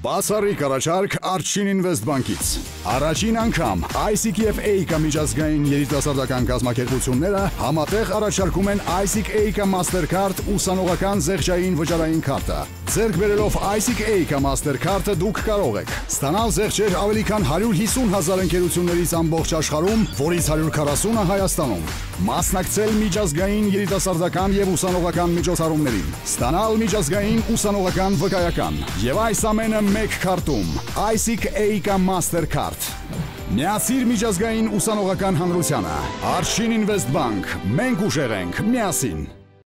Բասարիկ առաջարկ Ardshin Invest բանկից։ Առաջին անգամ ISIC և EICA միջազգային երիտասարդական կազմակերպությունները համատեղ առաջարկում են ISIC EICA Mastercard ուսանողական զեղչային վճարային քարտը։ Ձեռք բերելով ISIC EICA Mastercard-ը դուք կարող եք ստանալ զեղչեր ավելի քան 150,000 ընկերություններից ամբողջ աշխարհում, որից 140-ը Հայաստանում։ Մասնակցել միջազգային երիտասարդական և ուսանողական միջոցառումներին, ստանալ միջազգային ուսանողական վկայական և այս ամենը մեկ քարտում ISIC EICA Mastercard։ Միացիր միջազգային ուսանողական հանրությանը։ Ardshin Invest Bank, մենք ուժեղ ենք, միասին։